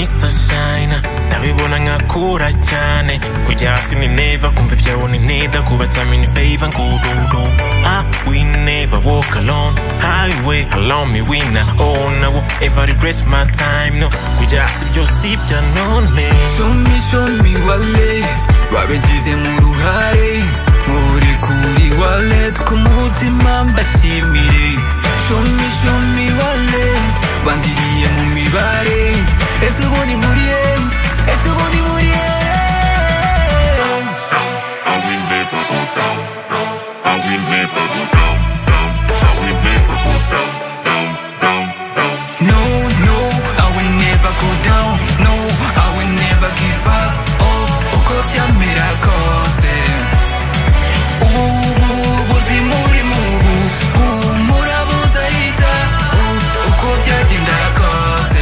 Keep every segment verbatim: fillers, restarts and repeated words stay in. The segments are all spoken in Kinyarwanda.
Mister Shine ndabibona nkakura cyane kujya hasi ni never kumva ibyawo ni neda kubatamini favor ngududu I we never walk alone highway allow me win and own I won't ever regret my time no kujya hasi byo sibya none show me show me wale wabigize mu ruhare muri kuri wallet ku mutima mbashimire show me show me wale bandiriye mu mibare ese ubundi muriye ese ubundi muriye I will never go down, down. I will never go down, down. I will never go down, down, down, down. No, no, I will never go down. No, I will never give up. Oh, uko byamera kose ubu buzimuri mubu umurabuza hita uko byagenda kose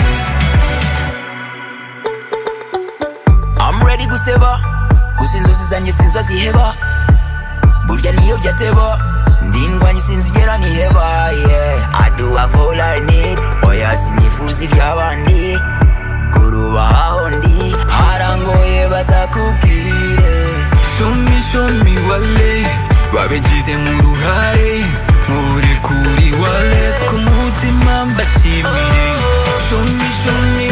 I'm ready guseba gusa inzozi zanjye sinzaziheba burya niyo byateba ndindwanye sinzigera niheba yeah I do have all I need oya sinifuza iby'abandi kurubaho ndi harangoye bazakubwire show me show me wale babigize mu ruhare muri kuri wallet ku mutima mbashimire show me show me